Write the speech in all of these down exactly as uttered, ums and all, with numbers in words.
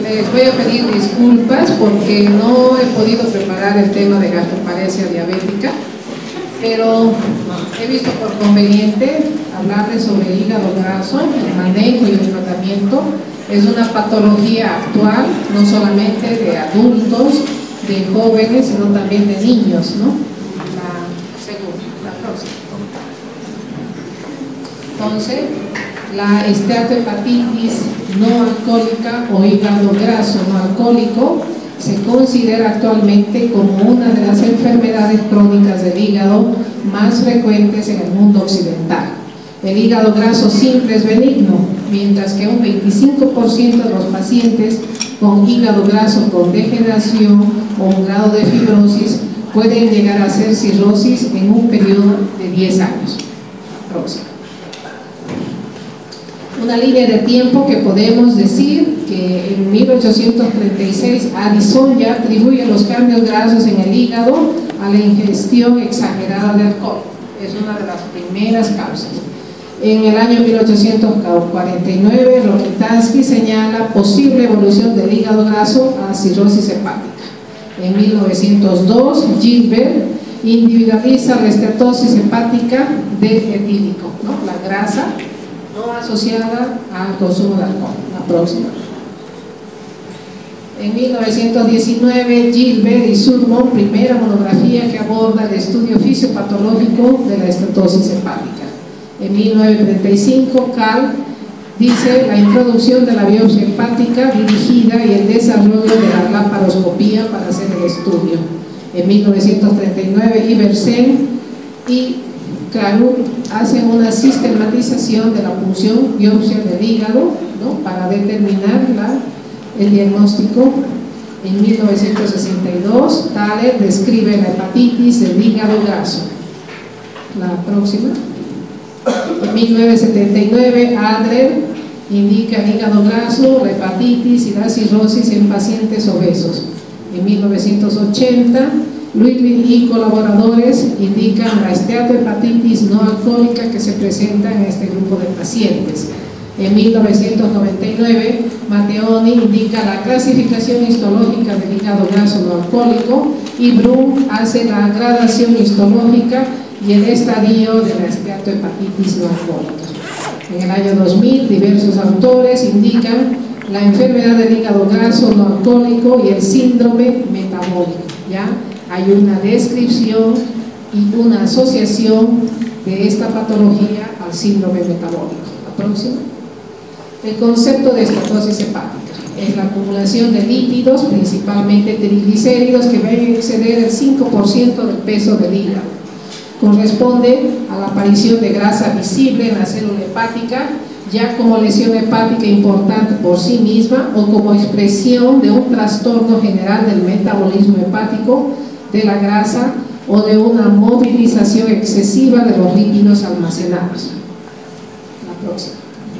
Les voy a pedir disculpas porque no he podido preparar el tema de gastroparesia diabética, pero he visto por conveniente hablarles sobre el hígado graso, el manejo y el tratamiento. Es una patología actual, no solamente de adultos, de jóvenes, sino también de niños, ¿no? La segunda, la próxima. Entonces, la esteatohepatitis no alcohólica o hígado graso no alcohólico se considera actualmente como una de las enfermedades crónicas del hígado más frecuentes en el mundo occidental. El hígado graso simple es benigno, mientras que un veinticinco por ciento de los pacientes con hígado graso con degeneración o un grado de fibrosis pueden llegar a ser cirrosis en un periodo de diez años. Próximo. Una línea de tiempo que podemos decir que en mil ochocientos treinta y seis Addison ya atribuye los cambios grasos en el hígado a la ingestión exagerada de alcohol. Es una de las primeras causas. En el año mil ochocientos cuarenta y nueve, Rokitansky señala posible evolución del hígado graso a cirrosis hepática. En mil novecientos dos, Gilbert individualiza la esteatosis hepática del etílico, ¿no? La grasa no asociada al consumo de alcohol. La próxima. En mil novecientos diecinueve, Gilbert y Surmont, primera monografía que aborda el estudio fisiopatológico de la esteatosis hepática. En mil novecientos treinta y cinco, Kahl dice la introducción de la biopsia hepática dirigida y el desarrollo de la laparoscopía para hacer el estudio. En mil novecientos treinta y nueve, Iversen y Claruk hacen una sistematización de la punción biopsia del hígado, ¿no? Para determinar la, el diagnóstico. En mil novecientos sesenta y dos, Thaler describe la hepatitis del hígado graso. La próxima. En mil novecientos setenta y nueve, Adler indica el hígado graso, la hepatitis y la cirrosis en pacientes obesos. En mil novecientos ochenta, Luitling y colaboradores indican la esteatohepatitis no alcohólica que se presenta en este grupo de pacientes. En mil novecientos noventa y nueve, Matteoni indica la clasificación histológica del hígado graso no alcohólico y Brum hace la gradación histológica y el estadio de la esteatohepatitis no alcohólica. En el año dos mil, diversos autores indican la enfermedad del hígado graso no alcohólico y el síndrome metabólico. ¿Ya? Hay una descripción y una asociación de esta patología al síndrome metabólico. La próxima. El concepto de estatosis hepática es la acumulación de lípidos, principalmente triglicéridos, que deben exceder el cinco por ciento del peso del hígado. Corresponde a la aparición de grasa visible en la célula hepática, ya como lesión hepática importante por sí misma o como expresión de un trastorno general del metabolismo hepático de la grasa o de una movilización excesiva de los lípidos almacenados. La próxima.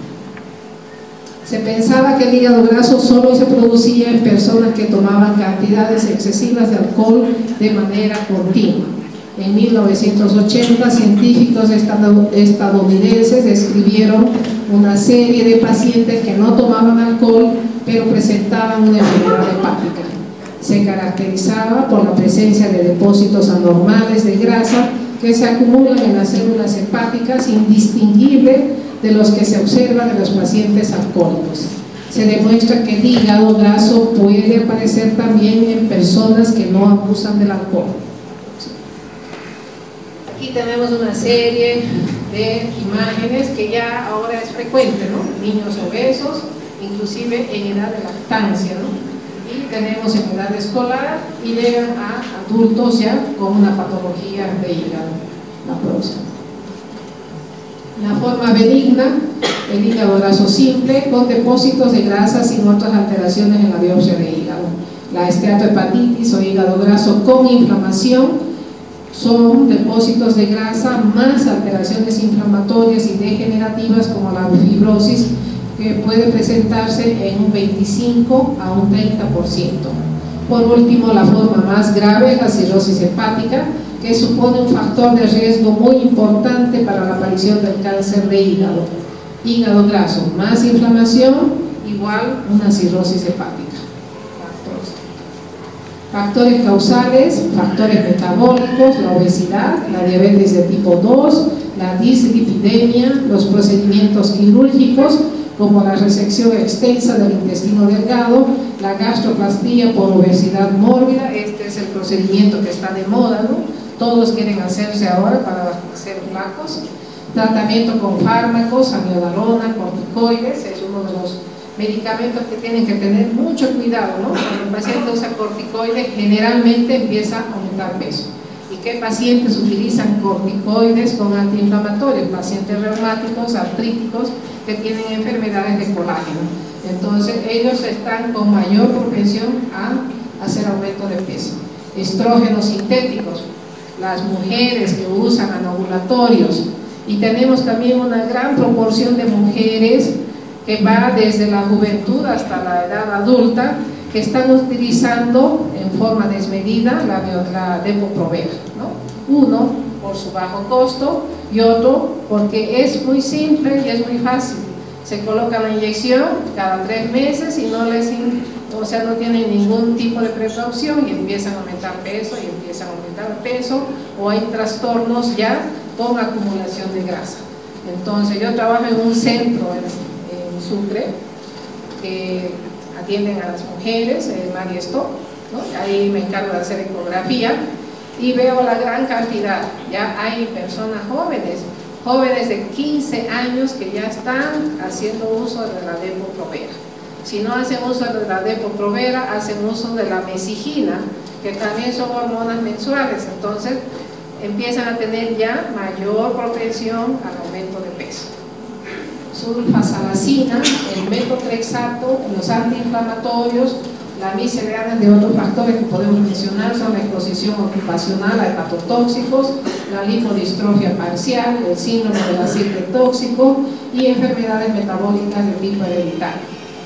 Se pensaba que el hígado graso solo se producía en personas que tomaban cantidades excesivas de alcohol de manera continua. En mil novecientos ochenta, científicos estadounidenses describieron una serie de pacientes que no tomaban alcohol pero presentaban una enfermedad hepática. Se caracterizaba por la presencia de depósitos anormales de grasa que se acumulan en las células hepáticas, indistinguible de los que se observan en los pacientes alcohólicos. Se demuestra que el hígado graso puede aparecer también en personas que no abusan del alcohol. Aquí tenemos una serie de imágenes que ya ahora es frecuente, ¿no? Niños obesos, inclusive en edad de lactancia, ¿no? Y tenemos en edad escolar y llegan a adultos ya con una patología de hígado. La próxima. La forma benigna, el hígado graso simple con depósitos de grasa sin otras alteraciones en la biopsia de hígado. La esteatohepatitis o hígado graso con inflamación son depósitos de grasa más alteraciones inflamatorias y degenerativas como la fibrosis, que puede presentarse en un veinticinco a un treinta por ciento. Por último, la forma más grave es la cirrosis hepática, que supone un factor de riesgo muy importante para la aparición del cáncer de hígado. Hígado graso más inflamación y igual una cirrosis hepática. Factores causales, factores metabólicos, la obesidad, la diabetes de tipo dos, la dislipidemia, los procedimientos quirúrgicos como la resección extensa del intestino delgado, la gastroplastía por obesidad mórbida. Este es el procedimiento que está de moda, ¿no? Todos quieren hacerse ahora para ser flacos. Tratamiento con fármacos, amiodarona, corticoides, es uno de los medicamentos que tienen que tener mucho cuidado, ¿no? Cuando el paciente usa corticoides, generalmente empieza a aumentar peso. ¿Y qué pacientes utilizan corticoides con antiinflamatorios? Pacientes reumáticos, artríticos, que tienen enfermedades de colágeno. Entonces, ellos están con mayor propensión a hacer aumento de peso. Estrógenos sintéticos, las mujeres que usan anovulatorios, y tenemos también una gran proporción de mujeres que va desde la juventud hasta la edad adulta, que están utilizando en forma desmedida la, la Depo-Provera, ¿no? Uno, por su bajo costo, y otro, porque es muy simple y es muy fácil. Se coloca la inyección cada tres meses y no les, o sea, no tienen ningún tipo de precaución y empiezan a aumentar peso y empiezan a aumentar peso, o hay trastornos ya con acumulación de grasa. Entonces, yo trabajo en un centro en, Sucre, que atienden a las mujeres, el María Stock, ¿no? Ahí me encargo de hacer ecografía y veo la gran cantidad. Ya hay personas jóvenes, jóvenes de quince años que ya están haciendo uso de la Depo-Provera. Si no hacen uso de la Depo-Provera, hacen uso de la mesigina, que también son hormonas mensuales, entonces empiezan a tener ya mayor propensión al aumento de peso. Sulfasalacina, el metotrexato, los antiinflamatorios, la miscelánea de otros factores que podemos mencionar son la exposición ocupacional a hepatotóxicos, la lipodistrofia parcial, el síndrome del aceite tóxico y enfermedades metabólicas de tipo hereditario.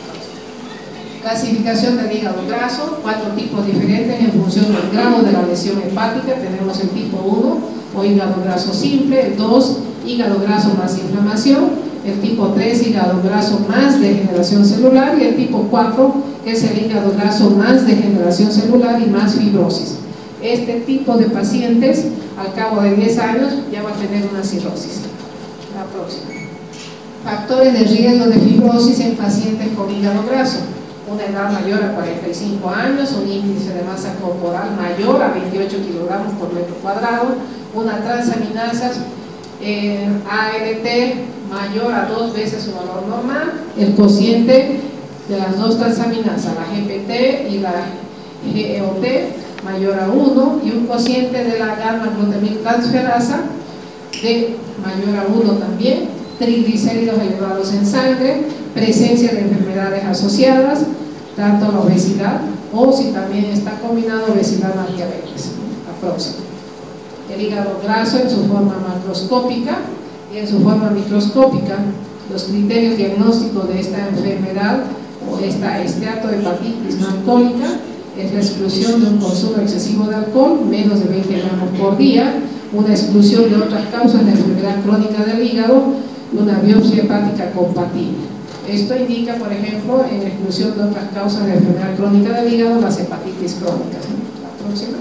Clasificación del hígado graso, cuatro tipos diferentes en función del grado de la lesión hepática. Tenemos el tipo uno o hígado graso simple, el dos, hígado graso más inflamación, el tipo tres, hígado graso más degeneración celular, y el tipo cuatro, que es el hígado graso más degeneración celular y más fibrosis. Este tipo de pacientes, al cabo de diez años, ya va a tener una cirrosis. La próxima. Factores de riesgo de fibrosis en pacientes con hígado graso. Una edad mayor a cuarenta y cinco años, un índice de masa corporal mayor a veintiocho kilogramos por metro cuadrado, una transaminasas eh, A L T mayor a dos veces su valor normal, el cociente de las dos transaminasas, la G P T y la G E O T mayor a uno, y un cociente de la gamma-glutamiltransferasa de mayor a uno también, triglicéridos elevados en sangre, presencia de enfermedades asociadas, tanto la obesidad o si también está combinado obesidad más diabetes. La próxima. El hígado graso en su forma macroscópica y en su forma microscópica. Los criterios diagnósticos de esta enfermedad o esta esteatohepatitis no alcohólica es la exclusión de un consumo excesivo de alcohol, menos de veinte gramos por día, una exclusión de otras causas de enfermedad crónica del hígado, una biopsia hepática compatible. Esto indica, por ejemplo, en la exclusión de otras causas de enfermedad crónica del hígado, las hepatitis crónicas. La próxima.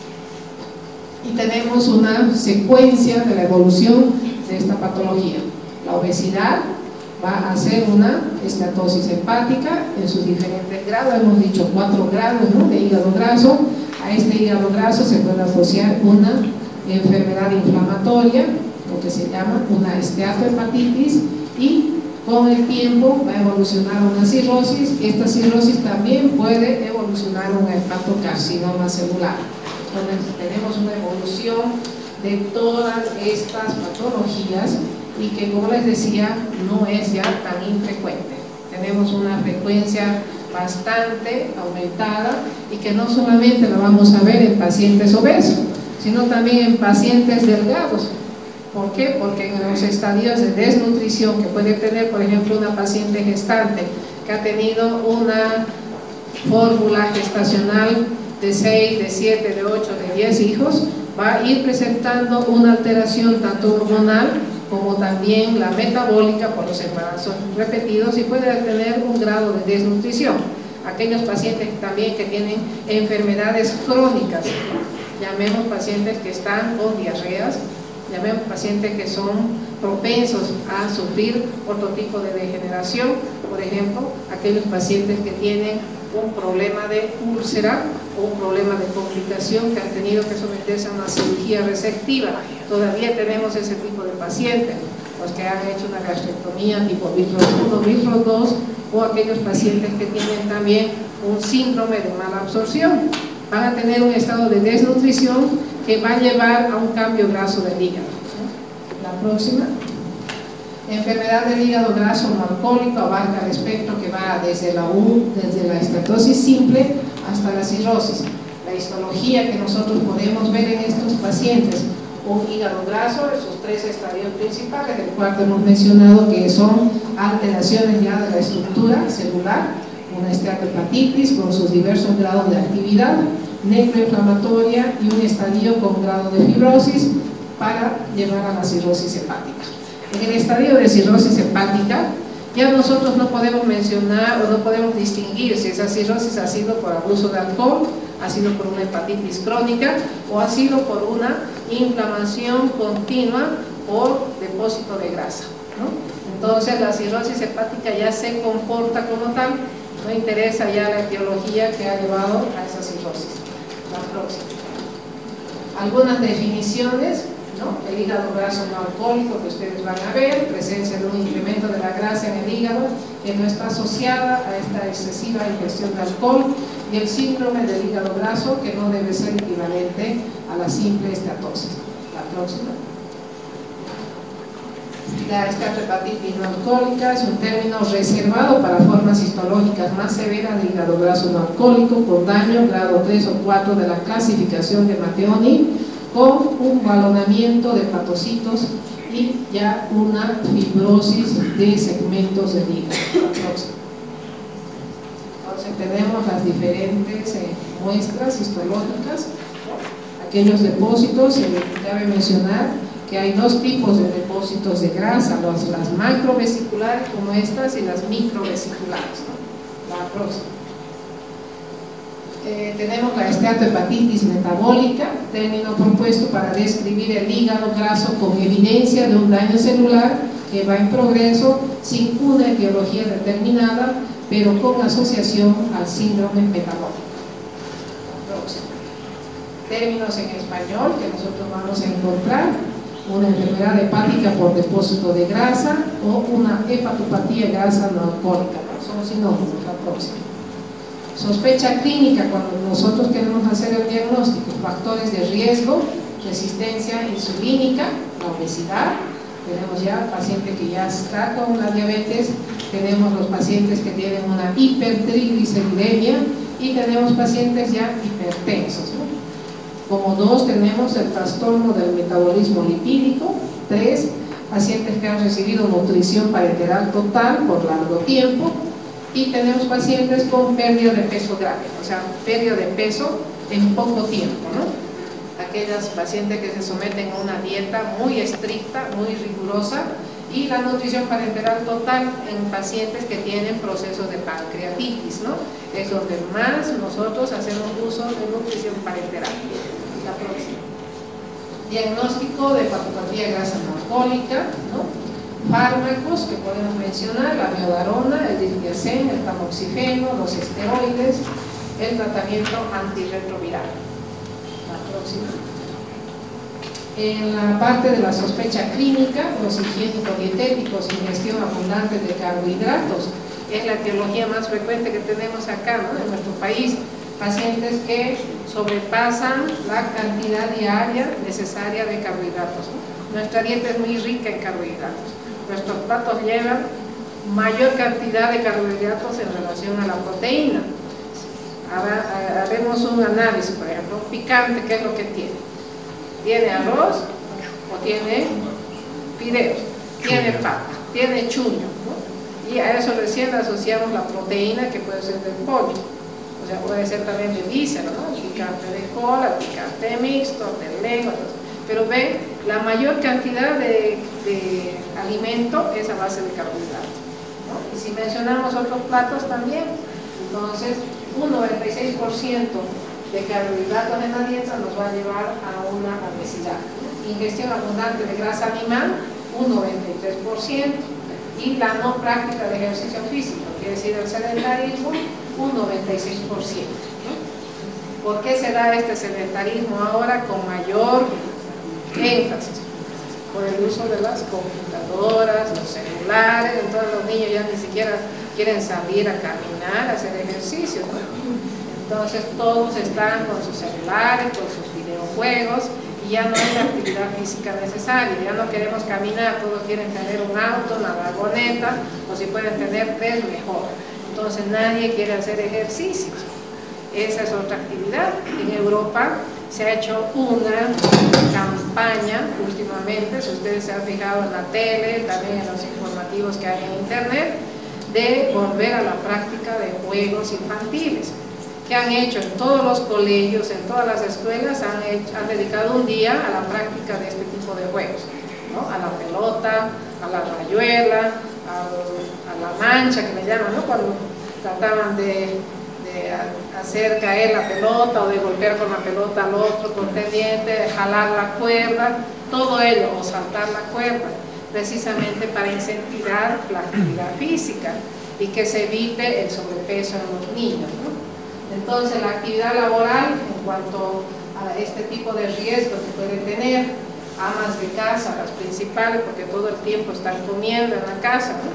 Y tenemos una secuencia de la evolución de esta patología. La obesidad va a ser una esteatosis hepática en sus diferentes grados, hemos dicho cuatro grados, ¿no?, de hígado graso. A este hígado graso se puede asociar una enfermedad inflamatoria, lo que se llama una esteatohepatitis, y con el tiempo va a evolucionar una cirrosis, y esta cirrosis también puede evolucionar un hepatocarcinoma celular. Entonces tenemos una evolución de todas estas patologías y que, como les decía, no es ya tan infrecuente. Tenemos una frecuencia bastante aumentada y que no solamente la vamos a ver en pacientes obesos, sino también en pacientes delgados. ¿Por qué? Porque en los estadios de desnutrición que puede tener, por ejemplo, una paciente gestante que ha tenido una fórmula gestacional de seis, de siete, de ocho, de diez hijos, va a ir presentando una alteración tanto hormonal como también la metabólica por los embarazos repetidos, y puede tener un grado de desnutrición. Aquellos pacientes también que tienen enfermedades crónicas, llamemos pacientes que están con diarreas, llamemos pacientes que son propensos a sufrir otro tipo de degeneración, por ejemplo, aquellos pacientes que tienen un problema de úlcera o un problema de complicación que han tenido que someterse a una cirugía resectiva. Todavía tenemos ese tipo de pacientes, los que han hecho una gastrectomía tipo Vitros uno, Vitros dos, o aquellos pacientes que tienen también un síndrome de mala absorción. Van a tener un estado de desnutrición que va a llevar a un cambio graso del hígado. La próxima. Enfermedad del hígado graso no alcohólico abarca el espectro que va desde la U, desde la esteatosis simple hasta la cirrosis. La histología que nosotros podemos ver en estos pacientes, un hígado graso, esos tres estadios principales, del cual hemos mencionado que son alteraciones ya de la estructura celular, una esteatohepatitis con sus diversos grados de actividad, necroinflamatoria y un estadio con grado de fibrosis para llevar a la cirrosis hepática. En el estadio de cirrosis hepática, ya nosotros no podemos mencionar o no podemos distinguir si esa cirrosis ha sido por abuso de alcohol, ha sido por una hepatitis crónica o ha sido por una inflamación continua por depósito de grasa, ¿no? Entonces la cirrosis hepática ya se comporta como tal, no interesa ya la etiología que ha llevado a esa cirrosis. La próxima. Algunas definiciones, ¿no? El hígado graso no alcohólico que ustedes van a ver, presencia de un incremento de la grasa en el hígado que no está asociada a esta excesiva ingestión de alcohol, y el síndrome del hígado graso que no debe ser equivalente a la simple esteatosis. La próxima. La esteatohepatitis no alcohólica es un término reservado para formas histológicas más severas de hígado graso no alcohólico con daño grado tres o cuatro de la clasificación de Matteoni, con un balonamiento de hepatocitos y ya una fibrosis de segmentos del hígado. Entonces tenemos las diferentes eh, muestras histológicas, ¿no? Aquellos depósitos, eh, cabe mencionar que hay dos tipos de depósitos de grasa, los, las macrovesiculares como estas y las microvesiculares, ¿no? La próxima. Eh, tenemos la esteatohepatitis metabólica, término propuesto para describir el hígado graso con evidencia de un daño celular que va en progreso sin una etiología determinada, pero con asociación al síndrome metabólico. La próxima. Términos en español que nosotros vamos a encontrar: una enfermedad hepática por depósito de grasa o una hepatopatía grasa no alcohólica, ¿no? Son sinónimos. La próxima. Sospecha clínica cuando nosotros queremos hacer el diagnóstico: factores de riesgo, resistencia insulínica, la obesidad, tenemos ya paciente que ya está con la diabetes, tenemos los pacientes que tienen una hipertrigliceridemia y tenemos pacientes ya hipertensos, ¿no? Como dos, tenemos el trastorno del metabolismo lipídico. Tres, pacientes que han recibido nutrición parenteral total por largo tiempo. Y tenemos pacientes con pérdida de peso grave, o sea, pérdida de peso en poco tiempo, ¿no? Aquellas pacientes que se someten a una dieta muy estricta, muy rigurosa, y la nutrición parenteral total en pacientes que tienen procesos de pancreatitis, ¿no? Es donde más nosotros hacemos uso de nutrición parenteral. La próxima. Diagnóstico de hepatopatía grasa no alcohólica, ¿no? Fármacos que podemos mencionar: la miodarona, el diltiazem, el tamoxifeno, los esteroides, el tratamiento antirretroviral. La próxima. En la parte de la sospecha clínica, los higiénico-dietéticos, ingestión abundante de carbohidratos, es la etiología más frecuente que tenemos acá, ¿no? En nuestro país. Pacientes que sobrepasan la cantidad diaria necesaria de carbohidratos, ¿no? Nuestra dieta es muy rica en carbohidratos. Nuestros platos llevan mayor cantidad de carbohidratos en relación a la proteína. Ahora haremos un análisis, por ejemplo, picante, ¿qué es lo que tiene? ¿Tiene arroz o tiene fideos? Tiene papa, tiene chuño, ¿no? Y a eso recién asociamos la proteína, que puede ser del pollo, o sea, puede ser también de víscero, ¿no? Picante de cola, picante mixto, de lengua. pero ven, la mayor cantidad de, de alimento es a base de carbohidratos, ¿no? Y si mencionamos otros platos también, entonces un noventa y seis por ciento de carbohidratos en la dieta nos va a llevar a una obesidad. Ingestión abundante de grasa animal, un noventa y tres por ciento, y la no práctica de ejercicio físico, quiere decir el sedentarismo, un noventa y seis por ciento. ¿no? ¿Por qué se da este sedentarismo ahora con mayor énfasis? Por el uso de las computadoras, los celulares. Entonces los niños ya ni siquiera quieren salir a caminar, a hacer ejercicio, ¿no? Entonces todos están con sus celulares, con sus videojuegos, y ya no hay la actividad física necesaria. Ya no queremos caminar, todos quieren tener un auto, una vagoneta, o si pueden tener tres, mejor. Entonces nadie quiere hacer ejercicios. Esa es otra actividad. En Europa se ha hecho una campaña últimamente, si ustedes se han fijado en la tele, también en los informativos que hay en internet, de volver a la práctica de juegos infantiles, que han hecho en todos los colegios, en todas las escuelas, han, hecho, han dedicado un día a la práctica de este tipo de juegos, ¿no? A la pelota, a la rayuela, a, a la mancha que le llaman, ¿no? Cuando trataban de, de hacer caer la pelota o de golpear con la pelota al otro contendiente, de jalar la cuerda, todo ello, o saltar la cuerda, precisamente para incentivar la actividad física y que se evite el sobrepeso en los niños, ¿no? Entonces la actividad laboral, en cuanto a este tipo de riesgos que pueden tener, amas de casa, las principales, porque todo el tiempo están comiendo en la casa, ¿no?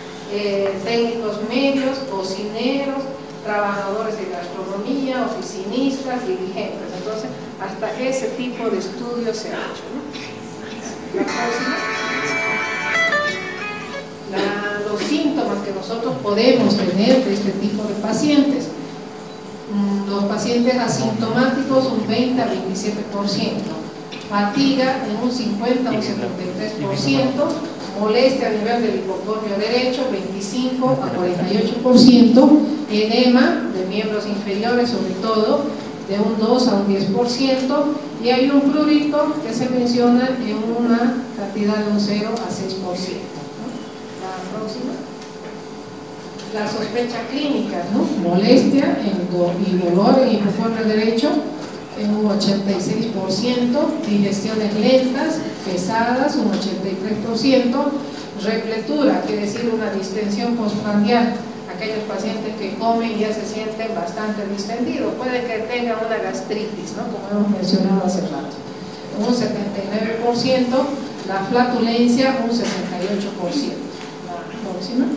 eh, técnicos medios, cocineros, trabajadores de gastronomía, oficinistas, dirigentes. Entonces, hasta ese tipo de estudios se ha hecho, ¿no? La próxima. La, los síntomas que nosotros podemos tener de este tipo de pacientes. Los pacientes asintomáticos un veinte a veintisiete por ciento, fatiga en un cincuenta a un setenta y tres por ciento, molestia a nivel del hipocondrio derecho veinticinco a cuarenta y ocho por ciento, edema de miembros inferiores sobre todo de un dos a un diez por ciento, y hay un prurito que se menciona en una cantidad de un cero a seis por ciento. ¿no? La próxima. La sospecha clínica, ¿no? Molestia en do, y dolor en hipocondrio derecho en un ochenta y seis por ciento, digestiones lentas, pesadas, un ochenta y tres por ciento, repletura, quiere decir una distensión postprandial, aquellos pacientes que comen y ya se sienten bastante distendidos, puede que tengan una gastritis, ¿no? Como hemos mencionado hace rato, un setenta y nueve por ciento, la flatulencia un sesenta y ocho por ciento. La próxima.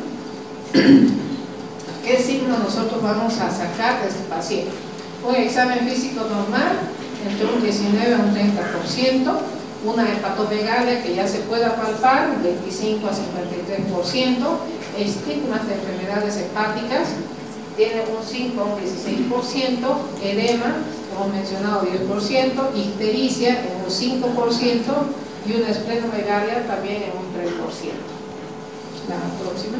¿Qué signo nosotros vamos a sacar de este paciente? Un examen físico normal, entre un diecinueve a un treinta por ciento, una hepatomegalia que ya se pueda palpar, veinticinco a cincuenta y tres por ciento, estigmas de enfermedades hepáticas, tiene un cinco a un dieciséis por ciento, edema, como mencionado, diez por ciento, ictericia en un cinco por ciento y una esplenomegalia también en un tres por ciento. La próxima.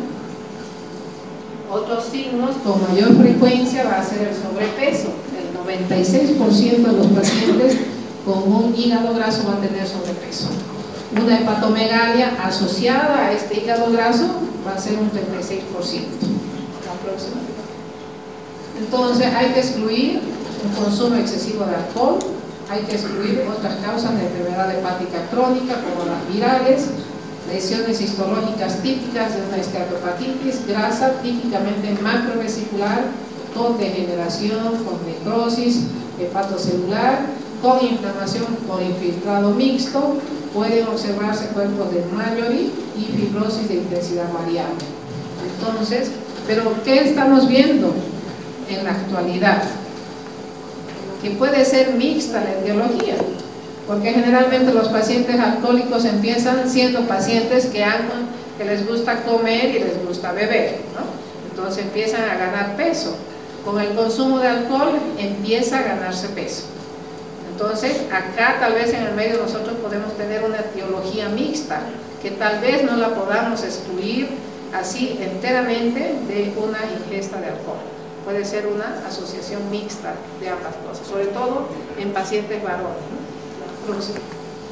Otros signos con mayor frecuencia va a ser el sobrepeso. El noventa y seis por ciento de los pacientes con un hígado graso va a tener sobrepeso. Una hepatomegalia asociada a este hígado graso va a ser un treinta y seis por ciento. La próxima. Entonces hay que excluir un consumo excesivo de alcohol, hay que excluir otras causas de enfermedad hepática crónica como las virales, lesiones histológicas típicas de una esteatopatitis, grasa típicamente macrovesicular, con degeneración, con necrosis hepatocelular, con inflamación por infiltrado mixto, pueden observarse cuerpos de Mallory y fibrosis de intensidad variable. Entonces, ¿pero qué estamos viendo en la actualidad? Que puede ser mixta la etiología, porque generalmente los pacientes alcohólicos empiezan siendo pacientes que, han, que les gusta comer y les gusta beber, ¿no? Entonces empiezan a ganar peso. Con el consumo de alcohol empieza a ganarse peso. Entonces acá tal vez en el medio nosotros podemos tener una etiología mixta, que tal vez no la podamos excluir así enteramente de una ingesta de alcohol. Puede ser una asociación mixta de ambas cosas, sobre todo en pacientes varones, ¿no?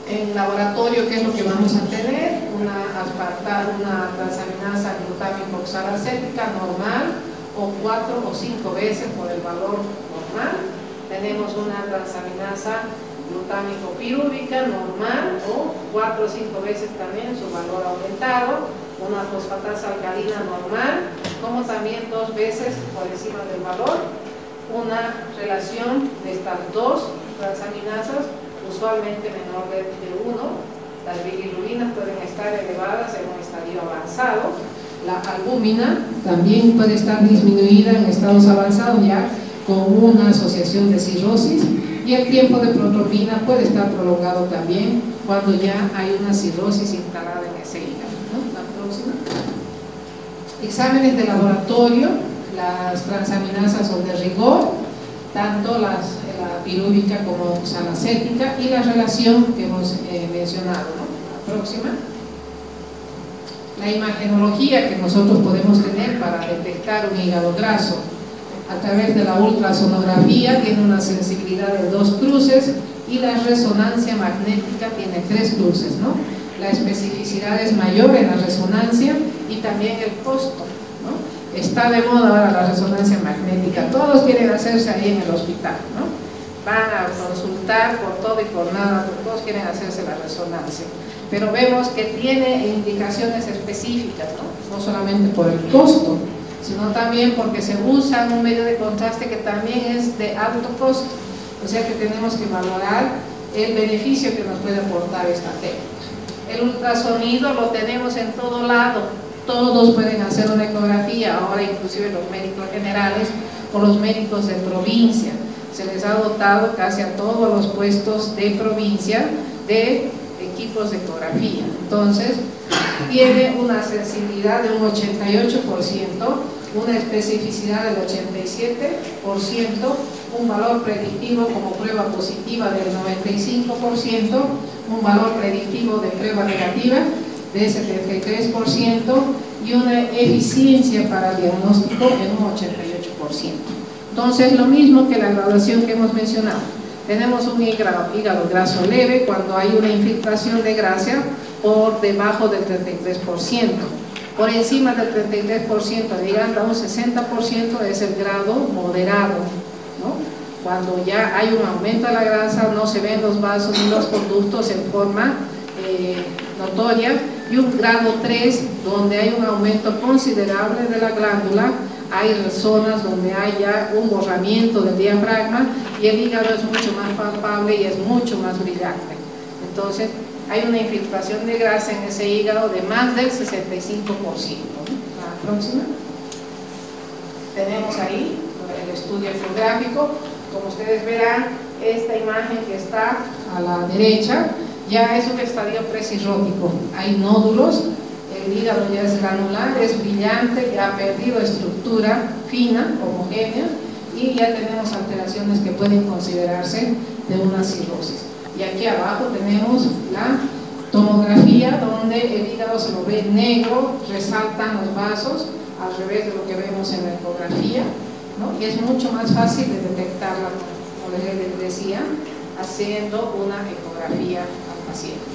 En laboratorio, ¿qué es lo que vamos a tener? Una aspartasa, una transaminasa glutámico oxalacética normal, o cuatro o cinco veces por el valor normal. Tenemos una transaminasa glutámico pirúvica normal, o cuatro o cinco veces también su valor aumentado. Una fosfatasa alcalina normal, como también dos veces por encima del valor. Una relación de estas dos transaminasas usualmente menor de uno. Las bilirubinas pueden estar elevadas en un estadio avanzado. La albúmina también puede estar disminuida en estados avanzados ya con una asociación de cirrosis, y el tiempo de protrombina puede estar prolongado también cuando ya hay una cirrosis instalada en ese hígado, ¿no? La próxima. Exámenes de laboratorio. Las transaminasas son de rigor, tanto las, la pirúvica como oxalacética, y la relación que hemos eh, mencionado, ¿no? La próxima. La imagenología que nosotros podemos tener para detectar un hígado graso a través de la ultrasonografía tiene una sensibilidad de dos cruces, y la resonancia magnética tiene tres cruces, ¿no? La especificidad es mayor en la resonancia, y también el costo, ¿no? Está de moda ahora la resonancia magnética, todos quieren hacerse ahí en el hospital, ¿no? Van a consultar por todo y por nada, todos quieren hacerse la resonancia, pero vemos que tiene indicaciones específicas, ¿no? No solamente por el costo, sino también porque se usa un medio de contraste que también es de alto costo, o sea que tenemos que valorar el beneficio que nos puede aportar esta técnica. El ultrasonido lo tenemos en todo lado. Todos pueden hacer una ecografía, ahora inclusive los médicos generales o los médicos de provincia. Se les ha dotado casi a todos los puestos de provincia de equipos de ecografía. Entonces, tiene una sensibilidad de un ochenta y ocho por ciento, una especificidad del ochenta y siete por ciento, un valor predictivo como prueba positiva del noventa y cinco por ciento, un valor predictivo de prueba negativa de setenta y tres por ciento, y una eficiencia para el diagnóstico en un ochenta y ocho por ciento. Entonces, lo mismo que la graduación que hemos mencionado. Tenemos un hígado, hígado graso leve cuando hay una infiltración de grasa por debajo del treinta y tres por ciento. Por encima del treinta y tres por ciento, llegando a un sesenta por ciento, es el grado moderado, ¿no? Cuando ya hay un aumento de la grasa, no se ven los vasos ni los conductos en forma eh, notoria, y un grado tres, donde hay un aumento considerable de la glándula, hay zonas donde hay ya un borramiento del diafragma, y el hígado es mucho más palpable y es mucho más brillante. Entonces, hay una infiltración de grasa en ese hígado de más del sesenta y cinco por ciento. La próxima. Tenemos ahí el estudio ecográfico. Como ustedes verán, esta imagen que está a la derecha ya es un estadio presirrótico. Hay nódulos, el hígado ya es granular, es brillante, ya ha perdido estructura fina, homogénea, y ya tenemos alteraciones que pueden considerarse de una cirrosis. Y aquí abajo tenemos la tomografía, donde el hígado se lo ve negro, resaltan los vasos, al revés de lo que vemos en la ecografía, ¿no? Y es mucho más fácil de detectarla, como les decía, haciendo una ecografía al paciente.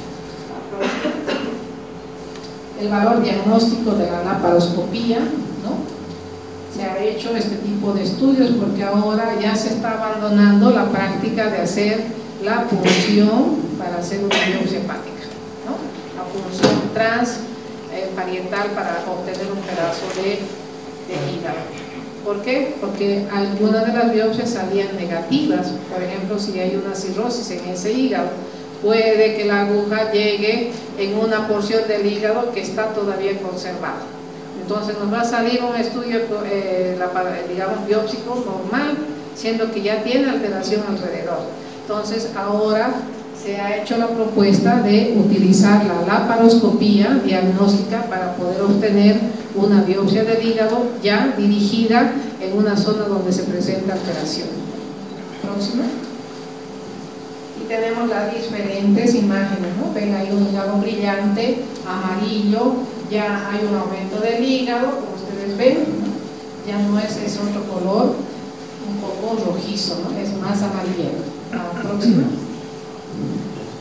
El valor diagnóstico de la laparoscopía, ¿no? Se ha hecho este tipo de estudios porque ahora ya se está abandonando la práctica de hacer la punción para hacer una biopsia hepática, ¿no? La punción transparietal eh, para obtener un pedazo de, de hígado. ¿Por qué? Porque algunas de las biopsias salían negativas. Por ejemplo, si hay una cirrosis en ese hígado, puede que la aguja llegue en una porción del hígado que está todavía conservada. Entonces nos va a salir un estudio, eh, la, digamos, biópsico normal, siendo que ya tiene alteración alrededor. Entonces ahora se ha hecho la propuesta de utilizar la laparoscopía diagnóstica para poder obtener una biopsia del hígado ya dirigida en una zona donde se presenta alteración. Próxima. Y tenemos las diferentes imágenes, ¿no? Ven ahí un hígado brillante, amarillo, ya hay un aumento del hígado, como ustedes ven, ¿no? Ya no es ese otro color, un poco rojizo, ¿no? Es más amarillento. La próxima.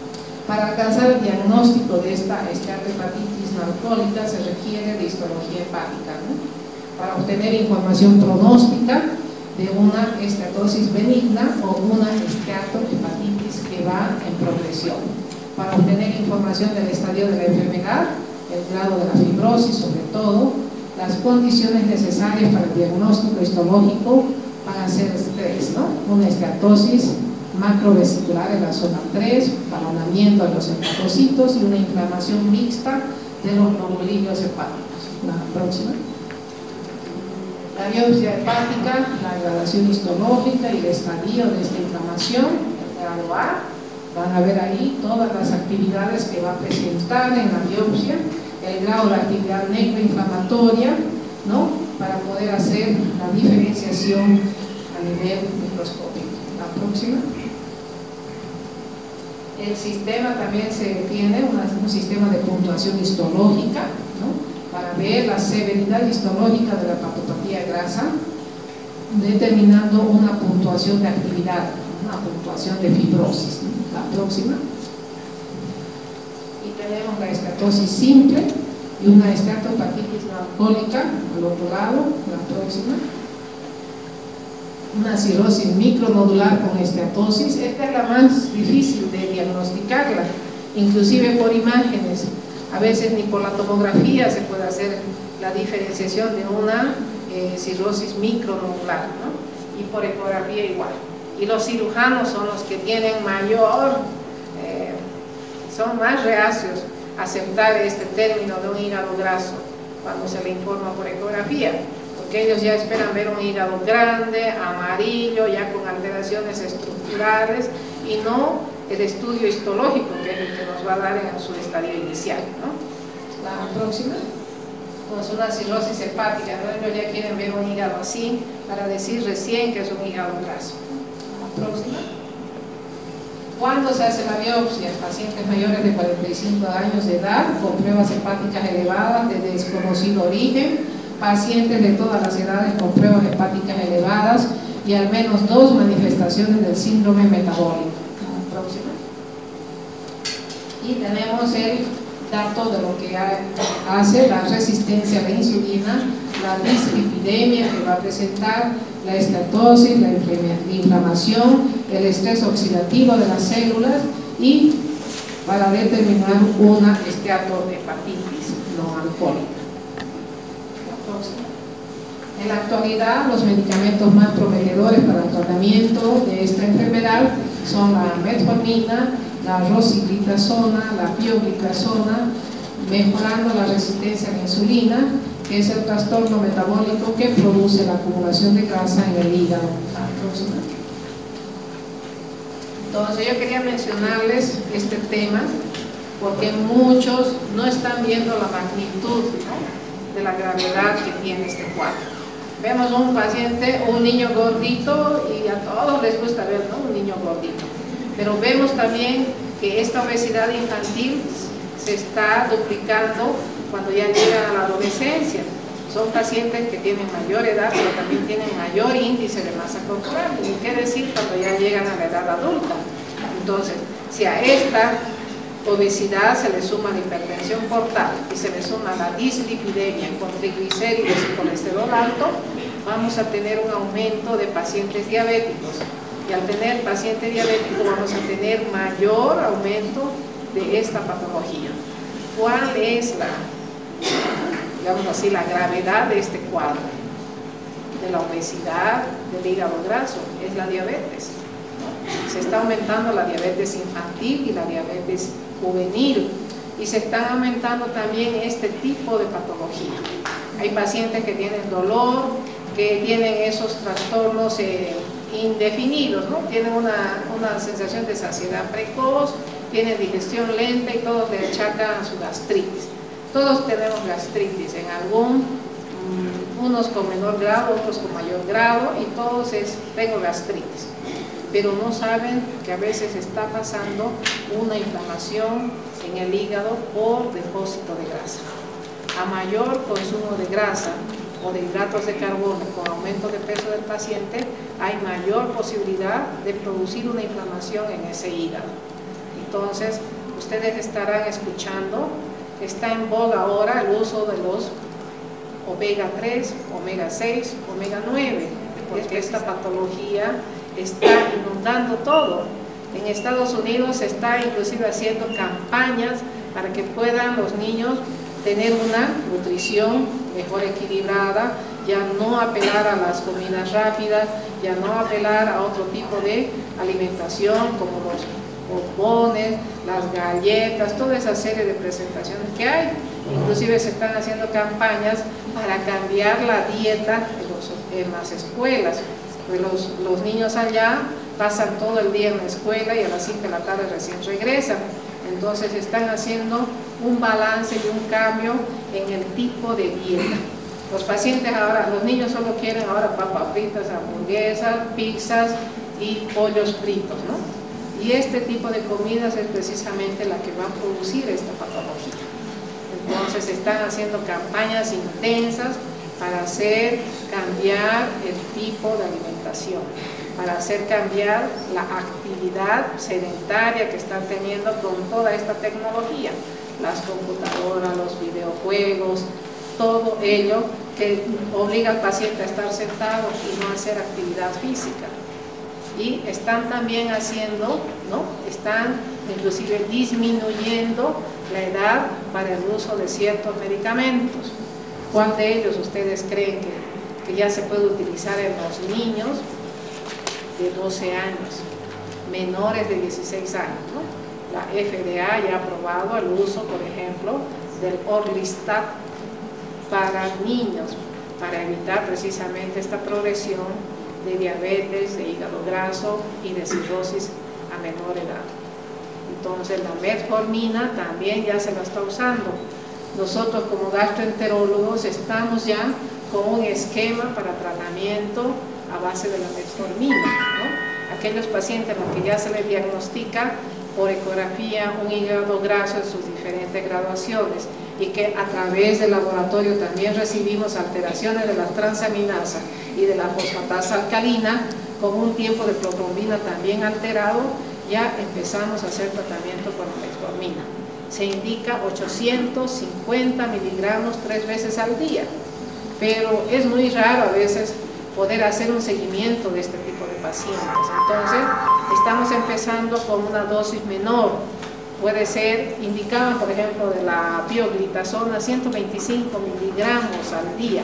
Para alcanzar el diagnóstico de esta esteatohepatitis no alcohólica se requiere de histología hepática, ¿no? Para obtener información pronóstica de una esteatosis benigna o una esteatohepatitis que va en progresión. Para obtener información del estadio de la enfermedad, el grado de la fibrosis sobre todo, las condiciones necesarias para el diagnóstico histológico van a ser tres, ¿no? Una esteatosis macrovesicular en la zona tres, balonamiento de los hepatocitos y una inflamación mixta de los globulillos hepáticos. La próxima. La biopsia hepática, la gradación histológica y el estadio de esta inflamación, el grado A. Van a ver ahí todas las actividades que va a presentar en la biopsia, el grado de actividad necroinflamatoria, ¿no? Para poder hacer la diferenciación a nivel microscópico. La próxima. El sistema también se tiene una, un sistema de puntuación histológica, ¿no? Para ver la severidad histológica de la hepatopatía grasa, determinando una puntuación de actividad, una puntuación de fibrosis, ¿no? La próxima. Y tenemos la esteatosis simple y una esteatohepatitis no alcohólica al otro lado. La próxima. Una cirrosis micronodular con esteatosis. Esta es la más difícil de diagnosticarla, inclusive por imágenes. A veces ni por la tomografía se puede hacer la diferenciación de una eh, cirrosis micronodular, ¿no? Y por ecografía igual. Y los cirujanos son los que tienen mayor, eh, son más reacios a aceptar este término de un hígado graso cuando se le informa por ecografía, porque ellos ya esperan ver un hígado grande, amarillo, ya con alteraciones estructurales, y no el estudio histológico, que es el que nos va a dar en su estadio inicial, ¿no? La próxima. Pues una cirrosis hepática, ¿no? Ellos ya quieren ver un hígado así para decir recién que es un hígado graso. La próxima. ¿Cuándo se hace la biopsia? Pacientes mayores de cuarenta y cinco años de edad con pruebas hepáticas elevadas de desconocido origen, pacientes de todas las edades con pruebas hepáticas elevadas y al menos dos manifestaciones del síndrome metabólico. La próxima. Y tenemos el dato de lo que hace la resistencia a la insulina, la dislipidemia que va a presentar, la estatosis, la inflamación, el estrés oxidativo de las células, y para determinar una esteatohepatitis no alcohólica. La próxima. En la actualidad, los medicamentos más prometedores para el tratamiento de esta enfermedad son la metformina, la rosiglitazona, la pioglitazona, mejorando la resistencia a la insulina, que es el trastorno metabólico que produce la acumulación de grasa en el hígado. La próxima. Entonces yo quería mencionarles este tema porque muchos no están viendo la magnitud, ¿no?, de la gravedad que tiene este cuadro. Vemos un paciente, un niño gordito, y a todos les gusta ver, ¿no?, un niño gordito, pero vemos también que esta obesidad infantil se está duplicando cuando ya llegan a la adolescencia. Son pacientes que tienen mayor edad, pero también tienen mayor índice de masa corporal, y qué decir cuando ya llegan a la edad adulta. Entonces, si a esta obesidad se le suma la hipertensión portal y se le suma la dislipidemia con triglicéridos y colesterol alto, vamos a tener un aumento de pacientes diabéticos, y al tener paciente diabético vamos a tener mayor aumento de esta patología. ¿Cuál es la, digamos así, la gravedad de este cuadro? De la obesidad, del hígado graso, es la diabetes, ¿no? Se está aumentando la diabetes infantil y la diabetes juvenil, y se están aumentando también este tipo de patología. Hay pacientes que tienen dolor, que tienen esos trastornos eh, indefinidos, ¿no? Tienen una, una sensación de saciedad precoz, tienen digestión lenta, y todos le achacan su gastritis. Todos tenemos gastritis, en algún, um, unos con menor grado, otros con mayor grado, y todos es, tengo gastritis. Pero no saben que a veces está pasando una inflamación en el hígado por depósito de grasa. A mayor consumo de grasa o de hidratos de carbono con aumento de peso del paciente, hay mayor posibilidad de producir una inflamación en ese hígado. Y Entonces, ustedes estarán escuchando, está en boga ahora el uso de los omega tres, omega seis, omega nueve, porque esta patología está inundando todo. En Estados Unidos se está inclusive haciendo campañas para que puedan los niños tener una nutrición mejor equilibrada, ya no apelar a las comidas rápidas, ya no apelar a otro tipo de alimentación como los bombones, las galletas, toda esa serie de presentaciones que hay. Inclusive se están haciendo campañas para cambiar la dieta en, los, en las escuelas. Los, los niños allá pasan todo el día en la escuela y a las cinco de la tarde recién regresan. Entonces están haciendo un balance y un cambio en el tipo de dieta. Los pacientes ahora, los niños solo quieren ahora papas fritas, hamburguesas, pizzas y pollos fritos, ¿no? Y este tipo de comidas es precisamente la que va a producir esta patología. Entonces están haciendo campañas intensas para hacer cambiar el tipo de alimentación, para hacer cambiar la actividad sedentaria que están teniendo con toda esta tecnología, las computadoras, los videojuegos, todo ello que obliga al paciente a estar sentado y no hacer actividad física. Y están también haciendo, ¿no? Están inclusive disminuyendo la edad para el uso de ciertos medicamentos. ¿Cuál de ellos ustedes creen que, que ya se puede utilizar en los niños de doce años, menores de dieciséis años, ¿no? La F D A ya ha aprobado el uso, por ejemplo, del Orlistat para niños, para evitar precisamente esta progresión de diabetes, de hígado graso y de cirrosis a menor edad. Entonces la metformina también ya se la está usando. Nosotros como gastroenterólogos estamos ya con un esquema para tratamiento a base de la metformina, ¿no? Aquellos pacientes a los que ya se les diagnostica por ecografía un hígado graso en sus diferentes graduaciones y que a través del laboratorio también recibimos alteraciones de las transaminasas y de la fosfatasa alcalina con un tiempo de protrombina también alterado, ya empezamos a hacer tratamiento con la metformina. Se indica ochocientos cincuenta miligramos tres veces al día, pero es muy raro a veces poder hacer un seguimiento de este tipo de pacientes. Entonces, estamos empezando con una dosis menor. Puede ser, indicaban por ejemplo de la pioglitazona ciento veinticinco miligramos al día,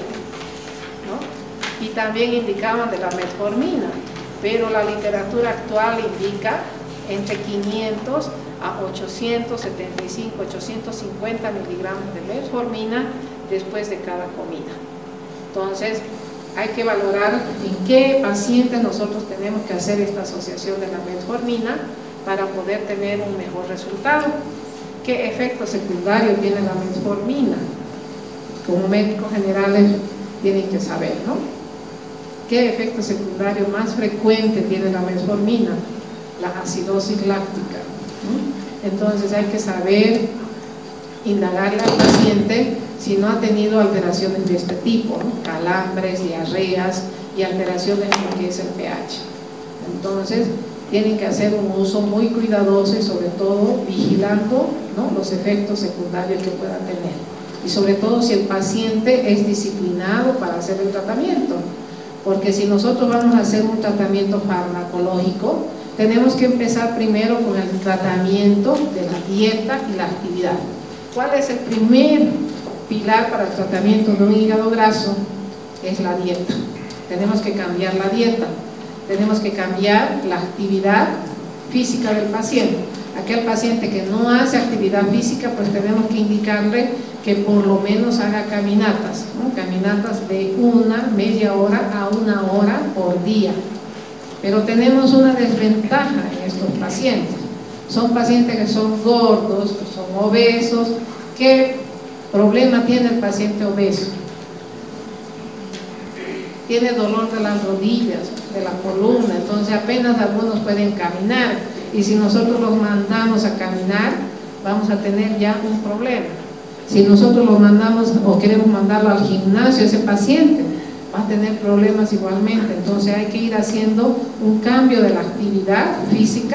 ¿no? Y también indicaban de la metformina, pero la literatura actual indica entre quinientos a ochocientos setenta y cinco, ochocientos cincuenta miligramos de metformina después de cada comida. Entonces, hay que valorar en qué pacientes nosotros tenemos que hacer esta asociación de la metformina para poder tener un mejor resultado. ¿Qué efectos secundarios tiene la metformina? Como médicos generales tienen que saber, ¿no? ¿Qué efecto secundario más frecuente tiene la metformina? La acidosis láctica, ¿no? Entonces hay que saber indagarle al paciente si no ha tenido alteraciones de este tipo, ¿no? Calambres, diarreas y alteraciones en lo que es el pH. Entonces tienen que hacer un uso muy cuidadoso y sobre todo vigilando, ¿no?, los efectos secundarios que puedan tener, y sobre todo si el paciente es disciplinado para hacer el tratamiento, porque si nosotros vamos a hacer un tratamiento farmacológico tenemos que empezar primero con el tratamiento de la dieta y la actividad. ¿Cuál es el primer pilar para el tratamiento de un hígado graso? Es la dieta. Tenemos que cambiar la dieta, tenemos que cambiar la actividad física del paciente. Aquel paciente que no hace actividad física, pues tenemos que indicarle que por lo menos haga caminatas, ¿no? Caminatas de una, media hora a una hora por día. Pero tenemos una desventaja en estos pacientes. Son pacientes que son gordos, que son obesos. ¿Qué problema tiene el paciente obeso? Tiene dolor de las rodillas, de la columna, entonces apenas algunos pueden caminar, y si nosotros los mandamos a caminar vamos a tener ya un problema. Si nosotros lo mandamos o queremos mandarlo al gimnasio, ese paciente va a tener problemas igualmente. Entonces hay que ir haciendo un cambio de la actividad física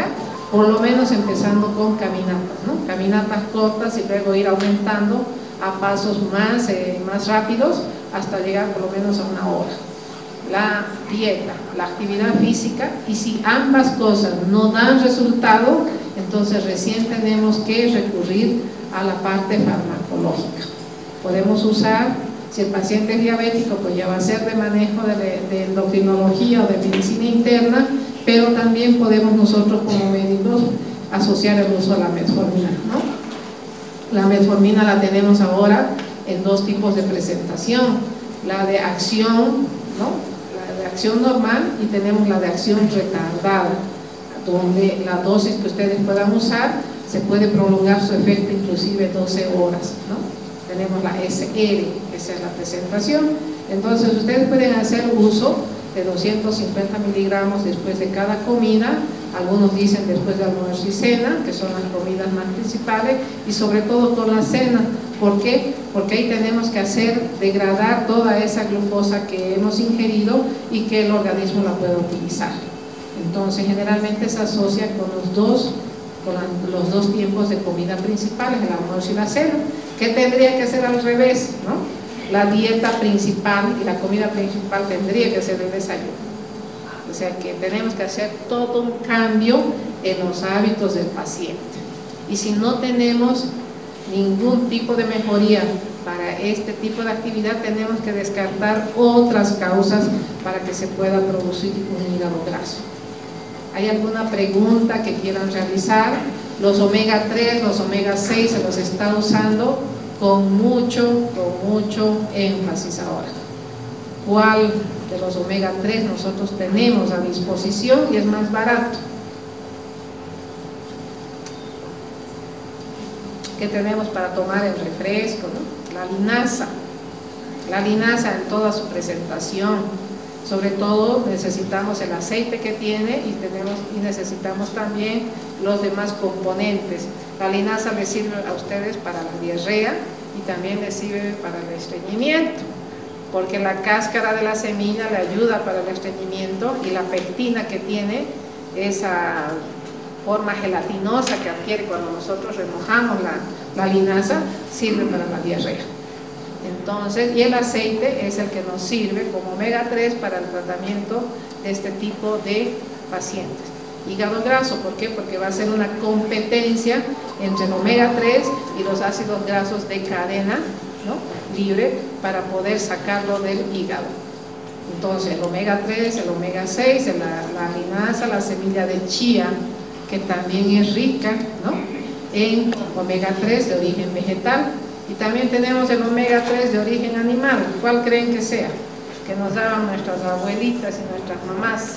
por lo menos empezando con caminatas, ¿no? Caminatas cortas y luego ir aumentando a pasos más, eh, más rápidos hasta llegar por lo menos a una hora. La dieta, la actividad física, y si ambas cosas no dan resultado, entonces recién tenemos que recurrir a la parte farmacológica. Podemos usar, si el paciente es diabético, pues ya va a ser de manejo de, de endocrinología o de medicina interna, pero también podemos nosotros como médicos asociar el uso de la metformina, ¿no? La metformina la tenemos ahora en dos tipos de presentación, la de acción, ¿no? La de acción normal, y tenemos la de acción retardada, donde la dosis que ustedes puedan usar se puede prolongar su efecto inclusive doce horas, ¿no? Tenemos la S R, esa es la presentación. Entonces ustedes pueden hacer uso de doscientos cincuenta miligramos después de cada comida, algunos dicen después de almuerzo y cena, que son las comidas más principales, y sobre todo con la cena. ¿Por qué? Porque ahí tenemos que hacer degradar toda esa glucosa que hemos ingerido y que el organismo la pueda utilizar. Entonces generalmente se asocia con los dos, con la, los dos tiempos de comida principales, el almuerzo y la cena. ¿Qué tendría que ser al revés, no? La dieta principal y la comida principal tendría que ser el desayuno. O sea que tenemos que hacer todo un cambio en los hábitos del paciente. Y si no tenemos ningún tipo de mejoría para este tipo de actividad, tenemos que descartar otras causas para que se pueda producir un hígado graso. ¿Hay alguna pregunta que quieran realizar? Los omega tres, los omega seis se los está usando con mucho, con mucho énfasis ahora. ¿Cuál de los omega tres nosotros tenemos a disposición y es más barato? ¿Qué tenemos para tomar el refresco, ¿no? La linaza. La linaza en toda su presentación. Sobre todo necesitamos el aceite que tiene y, tenemos, y necesitamos también los demás componentes. La linaza les sirve a ustedes para la diarrea y también les sirve para el estreñimiento, porque la cáscara de la semilla le ayuda para el estreñimiento y la pectina que tiene, esa forma gelatinosa que adquiere cuando nosotros remojamos la, la linaza, sirve para la diarrea. Entonces, y el aceite es el que nos sirve como omega tres para el tratamiento de este tipo de pacientes. Hígado graso, ¿por qué? Porque va a ser una competencia entre el omega tres y los ácidos grasos de cadena, ¿no?, libre, para poder sacarlo del hígado. Entonces, el omega tres, el omega seis, la, la linaza, la semilla de chía, que también es rica, ¿no?, en omega tres de origen vegetal. Y también tenemos el omega tres de origen animal. ¿Cuál creen que sea? Que nos daban nuestras abuelitas y nuestras mamás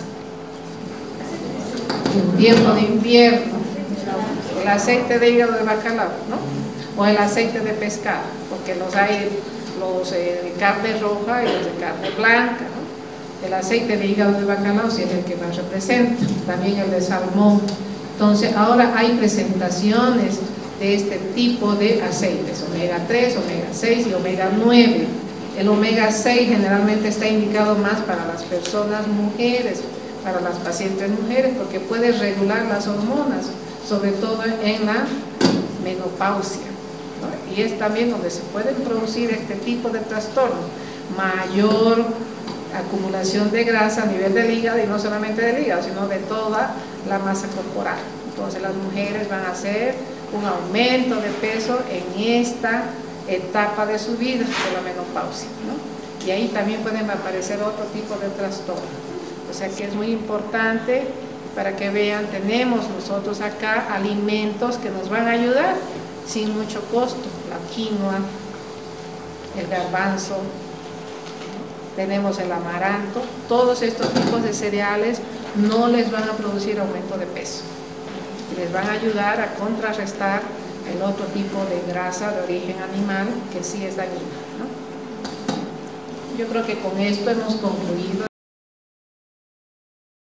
en tiempo de invierno. El aceite de hígado de bacalao, ¿no? O el aceite de pescado, porque los hay los eh, de carne roja y los de carne blanca, ¿no? El aceite de hígado de bacalao sí es el que más representa, también el de salmón. Entonces ahora hay presentaciones de este tipo de aceites, omega tres, omega seis y omega nueve. El omega seis generalmente está indicado más para las personas mujeres, para las pacientes mujeres, porque puede regular las hormonas, sobre todo en la menopausia, ¿no? Y es también donde se pueden producir este tipo de trastornos, mayor acumulación de grasa a nivel del hígado, y no solamente del hígado, sino de toda la masa corporal. Entonces las mujeres van a hacer un aumento de peso en esta etapa de su vida, de la menopausia, ¿no? Y ahí también pueden aparecer otro tipo de trastorno. O sea que es muy importante para que vean, tenemos nosotros acá alimentos que nos van a ayudar sin mucho costo. La quinoa, el garbanzo, tenemos el amaranto, todos estos tipos de cereales no les van a producir aumento de peso. Les van a ayudar a contrarrestar el otro tipo de grasa de origen animal que sí es dañina, ¿no? Yo creo que con esto hemos concluido.